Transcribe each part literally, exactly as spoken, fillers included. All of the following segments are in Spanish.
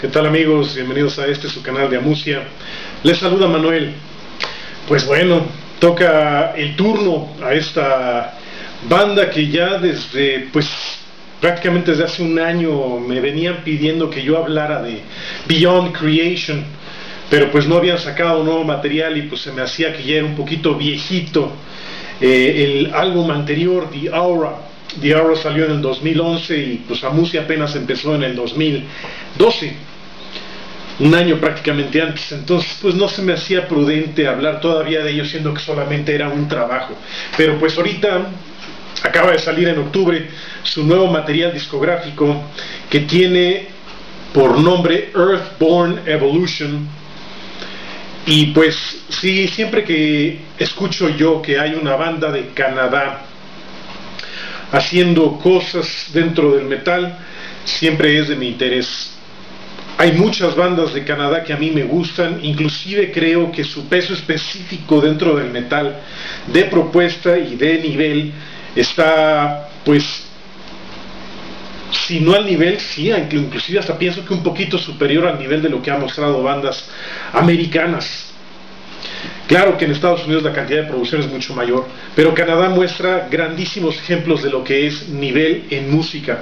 ¿Qué tal, amigos? Bienvenidos a este su canal de Amusia. Les saluda Manuel. Pues bueno, toca el turno a esta banda que ya desde, pues prácticamente desde hace un año me venían pidiendo que yo hablara de Beyond Creation, pero pues no habían sacado nuevo material y pues se me hacía que ya era un poquito viejito. Eh, el álbum anterior, The Aura, The Aura salió en el dos mil once y pues Amusia apenas empezó en el dos mil doce, un año prácticamente antes. Entonces pues no se me hacía prudente hablar todavía de ello, siendo que solamente era un trabajo. Pero pues ahorita acaba de salir en octubre su nuevo material discográfico, que tiene por nombre Earthborn Evolution. Y pues sí, siempre que escucho yo que hay una banda de Canadá haciendo cosas dentro del metal, siempre es de mi interés. Hay muchas bandas de Canadá que a mí me gustan, inclusive creo que su peso específico dentro del metal, de propuesta y de nivel, está, pues, si no al nivel, sí, inclusive hasta pienso que un poquito superior al nivel de lo que han mostrado bandas americanas. Claro que en Estados Unidos la cantidad de producción es mucho mayor, pero Canadá muestra grandísimos ejemplos de lo que es nivel en música.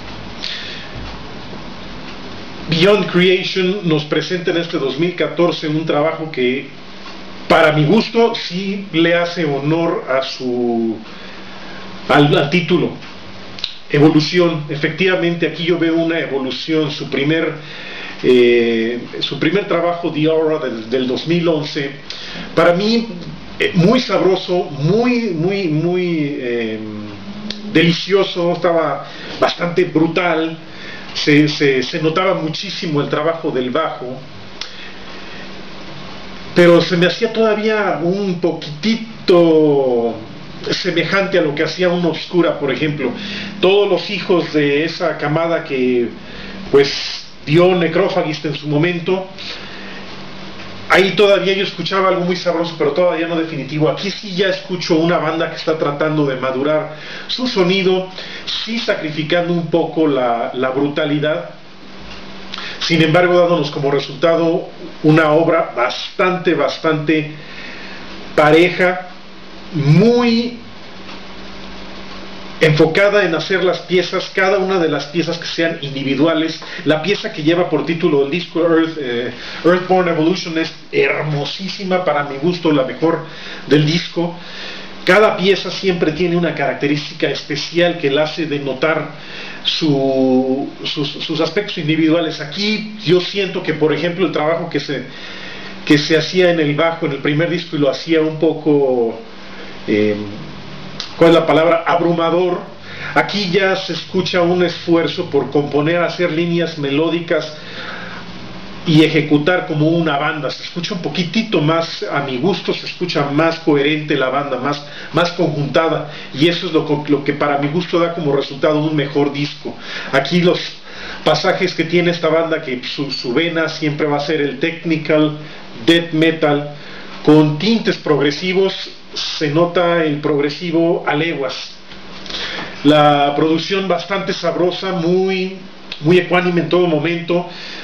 Beyond Creation nos presenta en este dos mil catorce un trabajo que, para mi gusto, sí le hace honor a su al, al título. Evolución. Efectivamente, aquí yo veo una evolución. Su primer eh, su primer trabajo, The Aura, del, del dos mil once, para mí eh, muy sabroso, muy muy muy eh, delicioso. Estaba bastante brutal. Se, se, se notaba muchísimo el trabajo del bajo, pero se me hacía todavía un poquitito semejante a lo que hacía Una Obscura, por ejemplo. Todos los hijos de esa camada que pues dio Necrophagist en su momento, ahí todavía yo escuchaba algo muy sabroso, pero todavía no definitivo. Aquí sí ya escucho una banda que está tratando de madurar su sonido, sí sacrificando un poco la, la brutalidad, sin embargo dándonos como resultado una obra bastante, bastante pareja, muy enfocada en hacer las piezas, cada una de las piezas que sean individuales. La pieza que lleva por título el disco Earth, eh, Earthborn Evolution es hermosísima, para mi gusto la mejor del disco. Cada pieza siempre tiene una característica especial que la hace denotar su, sus, sus aspectos individuales. Aquí yo siento que, por ejemplo, el trabajo que se, que se hacía en el bajo en el primer disco, y lo hacía un poco... Eh, ¿cuál es la palabra? Abrumador. Aquí ya se escucha un esfuerzo por componer, hacer líneas melódicas y ejecutar como una banda. Se escucha un poquitito más, a mi gusto, se escucha más coherente la banda, más, más conjuntada, y eso es lo, lo que para mi gusto da como resultado un mejor disco. Aquí los pasajes que tiene esta banda, que su, su vena siempre va a ser el technical death metal con tintes progresivos. Se nota el progresivo a leguas. La producción bastante sabrosa, muy, muy ecuánime en todo momento.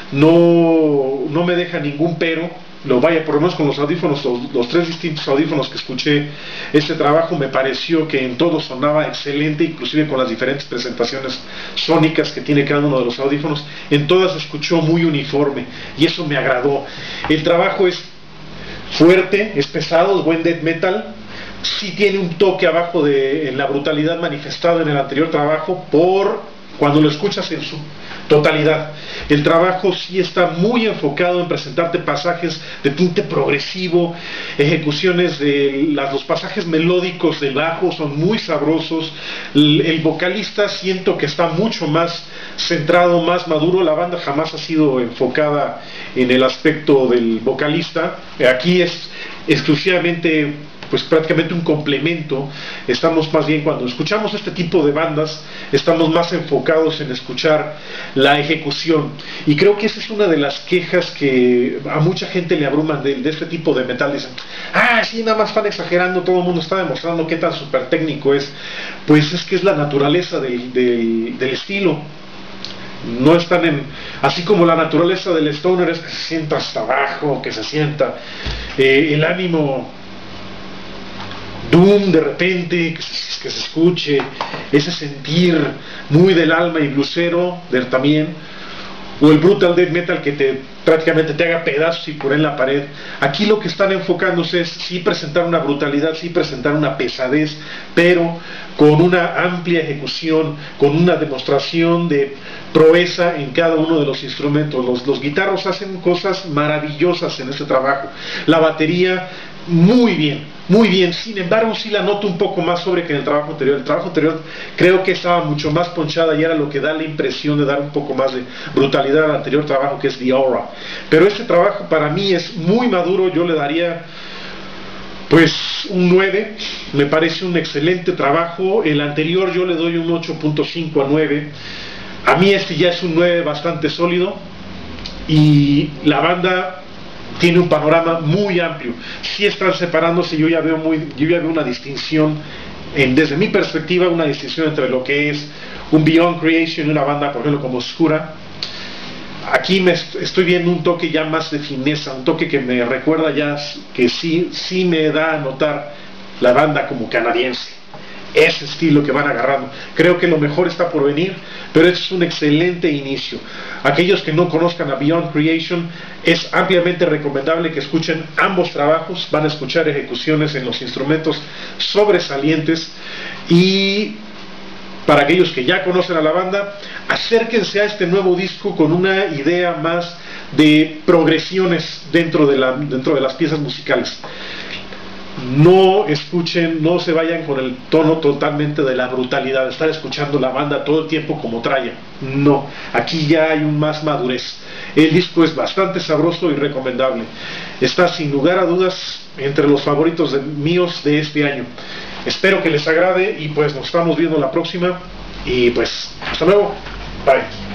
No, no me deja ningún pero. Lo vaya, por lo menos con los audífonos, los, los tres distintos audífonos que escuché este trabajo, me pareció que en todo sonaba excelente, inclusive con las diferentes presentaciones sónicas que tiene cada uno de los audífonos. En todas se escuchó muy uniforme y eso me agradó. El trabajo es fuerte, es pesado, es buen death metal. Sí tiene un toque abajo de en la brutalidad manifestada en el anterior trabajo, por cuando lo escuchas en su totalidad. El trabajo sí está muy enfocado en presentarte pasajes de tinte progresivo, ejecuciones de las, los pasajes melódicos del bajo son muy sabrosos. El, el vocalista siento que está mucho más centrado, más maduro. La banda jamás ha sido enfocada en el aspecto del vocalista. Aquí es exclusivamente, pues prácticamente un complemento. Estamos más bien, cuando escuchamos este tipo de bandas, estamos más enfocados en escuchar la ejecución, y creo que esa es una de las quejas que a mucha gente le abruman de, de este tipo de metal. Dicen, ah, sí, nada más están exagerando, todo el mundo está demostrando qué tan súper técnico es. Pues es que es la naturaleza del, del, del estilo. no están en, así como la naturaleza del stoner es que se sienta hasta abajo, que se sienta eh, el ánimo doom de repente, que se, que se escuche ese sentir muy del alma y blusero del también, o el brutal death metal que te prácticamente te haga pedazos y por en la pared. Aquí lo que están enfocándose es sí presentar una brutalidad, sí presentar una pesadez, pero con una amplia ejecución, con una demostración de proeza en cada uno de los instrumentos. Los, los guitarros hacen cosas maravillosas en este trabajo. La batería, muy bien, muy bien. Sin embargo, sí la noto un poco más sobre que en el trabajo anterior. El trabajo anterior creo que estaba mucho más ponchada y era lo que da la impresión de dar un poco más de brutalidad al anterior trabajo, que es The Aura. Pero este trabajo para mí es muy maduro. Yo le daría pues un nueve. Me parece un excelente trabajo. El anterior yo le doy un ocho punto cinco a nueve. A mí este ya es un nueve bastante sólido. Y la banda tiene un panorama muy amplio. Si están separándose, yo ya veo muy, yo ya veo una distinción, en, desde mi perspectiva, una distinción entre lo que es un Beyond Creation y una banda, por ejemplo, como Oscura. Aquí me est estoy viendo un toque ya más de fineza, un toque que me recuerda ya, que sí, sí me da a notar la banda como canadiense. Ese estilo que van agarrando. Creo que lo mejor está por venir, pero este es un excelente inicio. Aquellos que no conozcan a Beyond Creation, es ampliamente recomendable que escuchen ambos trabajos. Van a escuchar ejecuciones en los instrumentos sobresalientes. Y para aquellos que ya conocen a la banda, acérquense a este nuevo disco con una idea más de progresiones dentro de, la, dentro de las piezas musicales. No escuchen, no se vayan con el tono totalmente de la brutalidad, estar escuchando la banda todo el tiempo como tralla. No, aquí ya hay un más madurez. El disco es bastante sabroso y recomendable. Está sin lugar a dudas entre los favoritos de, míos de este año. Espero que les agrade y pues nos estamos viendo la próxima. Y pues hasta luego. Bye.